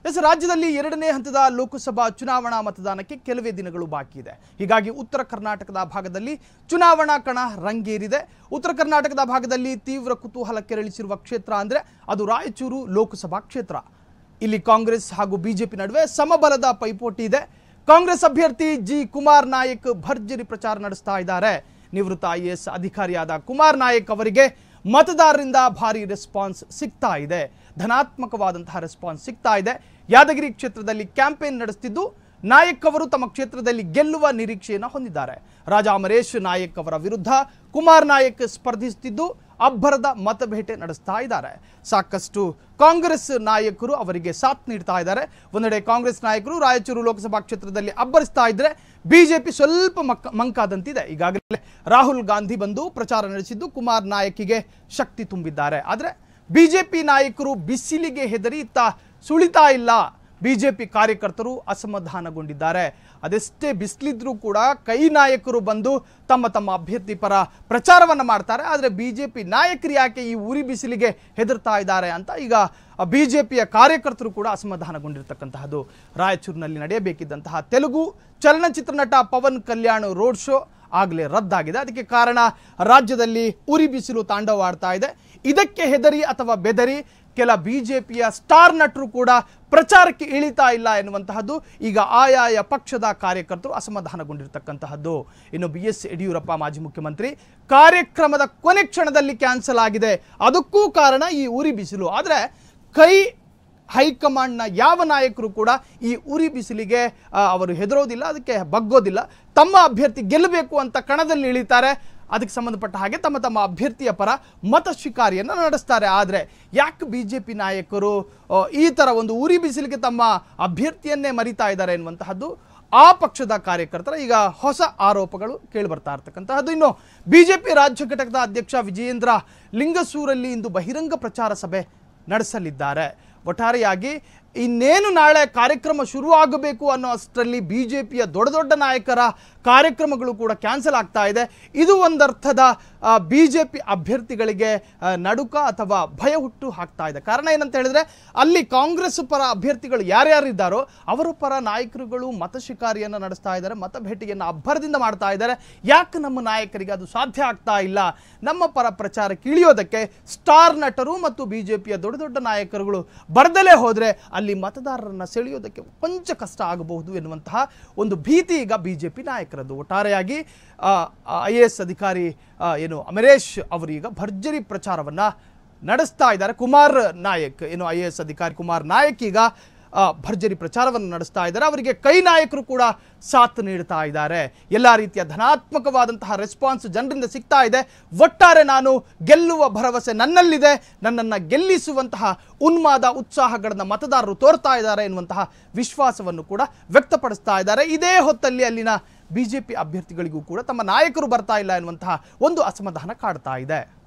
ರಾಜ್ಯದಲ್ಲಿ ಎರಡನೇ ಹಂತದ ಲೋಕಸಭಾ ಚುನಾವಣಾ ಮತದಾನಕ್ಕೆ ಕೆಲವೇ ದಿನಗಳು ಬಾಕಿ ಇದೆ. ಹೀಗಾಗಿ ಉತ್ತರ ಕರ್ನಾಟಕದ ಭಾಗದಲ್ಲಿ ಚುನಾವಣಾ ಕಣ ರಂಗೇರಿದೆ. ಉತ್ತರ ಕರ್ನಾಟಕದ ಭಾಗದಲ್ಲಿ ತೀವ್ರ ಕುತೂಹಲ ಕೆರಳಿಸಿರುವ ಕ್ಷೇತ್ರ ಅಂದ್ರೆ ಅದು ರಾಯಚೂರು ಲೋಕಸಭಾ ಕ್ಷೇತ್ರ. ಇಲ್ಲಿ ಕಾಂಗ್ರೆಸ್ ಹಾಗೂ ಬಿಜೆಪಿ ನಡುವೆ ಸಮಬಲದ ಪೈಪೋಟಿ ಇದೆ. ಕಾಂಗ್ರೆಸ್ ಅಭ್ಯರ್ಥಿ ಜಿ ಕುಮಾರ್ ನಾಯಕ್ ಭರ್ಜರಿ ಪ್ರಚಾರ ನಡೆಸ್ತಾ ಇದ್ದಾರೆ. ನಿವೃತ್ತ ಐಎಎಸ್ ಅಧಿಕಾರಿಯಾದ ಕುಮಾರ್ ನಾಯಕ್ ಅವರಿಗೆ ಮತದಾರರಿಂದ ಭಾರಿ ರೆಸ್ಪಾನ್ಸ್ ಸಿಗ್ತಾ ಇದೆ. ಧನಾತ್ಮಕವಾದಂತಹ ರೆಸ್ಪಾನ್ಸ್ ಸಿಗ್ತಾ ಇದೆ. ಯಾದಗಿರಿ ಕ್ಷೇತ್ರದಲ್ಲಿ ಕ್ಯಾಂಪೇನ್ ನಡೆಸುತ್ತಿದ್ದು ನಾಯಕ್ ಅವರು ತಮ್ಮ ಕ್ಷೇತ್ರದಲ್ಲಿ ಗೆಲ್ಲುವ ನಿರೀಕ್ಷೆಯನ್ನು ಹೊಂದಿದ್ದಾರೆ. ರಾಜಾ ಅಮರೇಶ್ ನಾಯಕ್ ಅವರ ವಿರುದ್ಧ ಕುಮಾರ್ ನಾಯಕ್ ಸ್ಪರ್ಧಿಸುತ್ತಿದ್ದು ಅಬ್ಬರದ ಮತಬೇಟೆ ನಡೆಸ್ತಾ ಇದ್ದಾರೆ. ಸಾಕಷ್ಟು ಕಾಂಗ್ರೆಸ್ ನಾಯಕರು ಅವರಿಗೆ ಸಾಥ್ ನೀಡ್ತಾ ಇದ್ದಾರೆ. ಒಂದೆಡೆ ಕಾಂಗ್ರೆಸ್ ನಾಯಕರು ರಾಯಚೂರು ಲೋಕಸಭಾ ಕ್ಷೇತ್ರದಲ್ಲಿ ಅಬ್ಬರಿಸ್ತಾ ಇದ್ರೆ ಬಿಜೆಪಿ ಸ್ವಲ್ಪ ಮಂಕಾದಂತಿದೆ. ಈಗಾಗಲೇ ರಾಹುಲ್ ಗಾಂಧಿ ಬಂದು ಪ್ರಚಾರ ನಡೆಸಿದ್ದು ಕುಮಾರ್ ನಾಯಕಿಗೆ ಶಕ್ತಿ ತುಂಬಿದ್ದಾರೆ. ಆದರೆ ಬಿಜೆಪಿ ನಾಯಕರು ಬಿಸಿಲಿಗೆ ಹೆದರಿ ಇತ್ತ ಸುಳಿತಾ ಇಲ್ಲ. ಬಿಜೆಪಿ ಕಾರ್ಯಕರ್ತರು ಅಸಮಾಧಾನಗೊಂಡಿದ್ದಾರೆ. ಅದೆಷ್ಟೇ ಬಿಸಿಲಿದ್ರೂ ಕೂಡ ಕೈ ನಾಯಕರು ಬಂದು ತಮ್ಮ ತಮ್ಮ ಅಭ್ಯರ್ಥಿ ಪರ ಪ್ರಚಾರವನ್ನು ಮಾಡ್ತಾರೆ. ಆದರೆ ಬಿಜೆಪಿ ನಾಯಕರು ಯಾಕೆ ಈ ಉರಿ ಬಿಸಿಲಿಗೆ ಹೆದರ್ತಾ ಇದ್ದಾರೆ ಅಂತ ಈಗ ಬಿಜೆಪಿಯ ಕಾರ್ಯಕರ್ತರು ಕೂಡ ಅಸಮಾಧಾನಗೊಂಡಿರ್ತಕ್ಕಂತಹದ್ದು. ರಾಯಚೂರಿನಲ್ಲಿ ನಡೆಯಬೇಕಿದ್ದಂತಹ ತೆಲುಗು ಚಲನಚಿತ್ರ ನಟ ಪವನ್ ಕಲ್ಯಾಣ್ ರೋಡ್ ಶೋ ಆಗಲೇ ರದ್ದಾಗಿದೆ. ಅದಕ್ಕೆ ಕಾರಣ ರಾಜ್ಯದಲ್ಲಿ ಉರಿ ಬಿಸಿಲು ತಾಂಡವವಾಡ್ತಾ ಇದೆ. ಇದಕ್ಕೆ ಹೆದರಿ ಅಥವಾ ಬೆದರಿ ಕೆಲ ಬಿಜೆಪಿಯ ಸ್ಟಾರ್ ನಟರು ಕೂಡ ಪ್ರಚಾರಕ್ಕೆ ಇಳಿತಾ ಇಲ್ಲ ಎನ್ನುವಂತಹದ್ದು ಈಗ ಆಯಾಯ ಪಕ್ಷದ ಕಾರ್ಯಕರ್ತರು ಅಸಮಾಧಾನಗೊಂಡಿರ್ತಕ್ಕಂತಹದ್ದು. ಇನ್ನು BS ಯಡಿಯೂರಪ್ಪ ಮಾಜಿ ಮುಖ್ಯಮಂತ್ರಿ ಕಾರ್ಯಕ್ರಮದ ಕೊನೆ ಕ್ಷಣದಲ್ಲಿ ಕ್ಯಾನ್ಸಲ್ ಆಗಿದೆ. ಅದಕ್ಕೂ ಕಾರಣ ಈ ಉರಿ ಬಿಸಿಲು. ಆದರೆ ಹೈಕಮಾಂಡ್ನ ಯಾವ ನಾಯಕರು ಕೂಡ ಈ ಉರಿ ಬಿಸಿಲಿಗೆ ಅವರು ಹೆದರೋದಿಲ್ಲ, ಅದಕ್ಕೆ ಬಗ್ಗೋದಿಲ್ಲ. ತಮ್ಮ ಅಭ್ಯರ್ಥಿ ಗೆಲ್ಲಬೇಕು ಅಂತ ಕಣದಲ್ಲಿ ಇಳಿತಾರೆ. ಅದಕ್ಕೆ ಸಂಬಂಧಪಟ್ಟ ಹಾಗೆ ತಮ್ಮ ತಮ್ಮ ಅಭ್ಯರ್ಥಿಯ ಪರ ಮತ ಶಿಕಾರಿಯನ್ನು ನಡೆಸ್ತಾರೆ. ಆದರೆ ಯಾಕೆ ಬಿಜೆಪಿ ನಾಯಕರು ಈ ಥರ ಒಂದು ಉರಿ ಬಿಸಿಲಿಗೆ ತಮ್ಮ ಅಭ್ಯರ್ಥಿಯನ್ನೇ ಮರಿತಾ ಇದ್ದಾರೆ ಎನ್ನುವಂತಹದ್ದು ಆ ಪಕ್ಷದ ಕಾರ್ಯಕರ್ತರ ಈಗ ಹೊಸ ಆರೋಪಗಳು ಕೇಳಿಬರ್ತಾ ಇರ್ತಕ್ಕಂತಹದ್ದು. ಇನ್ನು ಬಿಜೆಪಿ ರಾಜ್ಯ ಘಟಕದ ಅಧ್ಯಕ್ಷ ವಿಜಯೇಂದ್ರ ಲಿಂಗಸೂರಲ್ಲಿ ಇಂದು ಬಹಿರಂಗ ಪ್ರಚಾರ ಸಭೆ ನಡೆಸಲಿದ್ದಾರೆ. ಒಟ್ಟಾರೆಯಾಗಿ ಇನ್ನೇನು ನಾಳೆ ಕಾರ್ಯಕ್ರಮ ಶುರುವಾಗಬೇಕು ಅನ್ನೋ ಅಷ್ಟರಲ್ಲಿ ಬಿಜೆಪಿಯ ದೊಡ್ಡ ದೊಡ್ಡ ನಾಯಕರ ಕಾರ್ಯಕ್ರಮಗಳು ಕೂಡ ಕ್ಯಾನ್ಸಲ್ ಆಗ್ತಾ ಇದೆ. ಇದು ಒಂದರ್ಥದ ಬಿಜೆಪಿ ಅಭ್ಯರ್ಥಿಗಳಿಗೆ ನಡುಕ ಅಥವಾ ಭಯ ಹುಟ್ಟು ಹಾಕ್ತಾ ಇದೆ. ಕಾರಣ ಏನಂತ ಹೇಳಿದ್ರೆ ಅಲ್ಲಿ ಕಾಂಗ್ರೆಸ್ ಪರ ಅಭ್ಯರ್ಥಿಗಳು ಯಾರ್ಯಾರಿದ್ದಾರೋ ಅವರ ಪರ ನಾಯಕರುಗಳು ಮತ ಶಿಕಾರಿಯನ್ನು ನಡೆಸ್ತಾ ಇದ್ದಾರೆ, ಮತ ಭೇಟಿಯನ್ನು ಅಬ್ಬರದಿಂದ ಮಾಡ್ತಾ ಇದ್ದಾರೆ. ಯಾಕೆ ನಮ್ಮ ನಾಯಕರಿಗೆ ಅದು ಸಾಧ್ಯ ಆಗ್ತಾ ಇಲ್ಲ? ನಮ್ಮ ಪರ ಪ್ರಚಾರಕ್ಕೆ ಇಳಿಯೋದಕ್ಕೆ ಸ್ಟಾರ್ ನಟರು ಮತ್ತು ಬಿಜೆಪಿಯ ದೊಡ್ಡ ದೊಡ್ಡ ನಾಯಕರುಗಳು ಬರ್ದಲೇ ಹೋದ್ರೆ ಅಲ್ಲಿ ಮತದಾರರನ್ನ ಸೆಳೆಯೋದಕ್ಕೆ ಕೊಂಚ ಕಷ್ಟ ಆಗಬಹುದು ಎನ್ನುವಂತಹ ಒಂದು ಭೀತಿ ಈಗ ಬಿಜೆಪಿ ನಾಯಕರದ್ದು. ಒಟ್ಟಾರೆಯಾಗಿ IAS ಅಧಿಕಾರಿ ಅಮರೇಶ್ ಅವರು ಈಗ ಭರ್ಜರಿ ಪ್ರಚಾರವನ್ನ ನಡೆಸ್ತಾ ಇದ್ದಾರೆ. ಕುಮಾರ್ ನಾಯಕ್ IAS ಅಧಿಕಾರಿ ಕುಮಾರ್ ನಾಯಕ್ ಈಗ ಭರ್ಜರಿ ಪ್ರಚಾರವನ್ನು ನಡೆಸ್ತಾ ಇದ್ದಾರೆ. ಅವರಿಗೆ ಕೈ ನಾಯಕರು ಕೂಡ ಸಾಥ್ ನೀಡ್ತಾ ಇದ್ದಾರೆ. ಎಲ್ಲ ರೀತಿಯ ಧನಾತ್ಮಕವಾದಂತಹ ರೆಸ್ಪಾನ್ಸ್ ಜನರಿಂದ ಸಿಗ್ತಾ ಇದೆ. ಒಟ್ಟಾರೆ ನಾನು ಗೆಲ್ಲುವ ಭರವಸೆ ನನ್ನಲ್ಲಿದೆ, ನನ್ನನ್ನು ಗೆಲ್ಲಿಸುವಂತಹ ಉನ್ಮಾದ ಉತ್ಸಾಹಗಳನ್ನು ಮತದಾರರು ತೋರ್ತಾ ಇದ್ದಾರೆ ಎನ್ನುವಂತಹ ವಿಶ್ವಾಸವನ್ನು ಕೂಡ ವ್ಯಕ್ತಪಡಿಸ್ತಾ ಇದ್ದಾರೆ. ಇದೇ ಹೊತ್ತಲ್ಲಿ ಅಲ್ಲಿನ ಬಿಜೆಪಿ ಅಭ್ಯರ್ಥಿಗಳಿಗೂ ಕೂಡ ತಮ್ಮ ನಾಯಕರು ಬರ್ತಾ ಇಲ್ಲ ಎನ್ನುವಂತಹ ಒಂದು ಅಸಮಾಧಾನ ಕಾಡ್ತಾ ಇದೆ.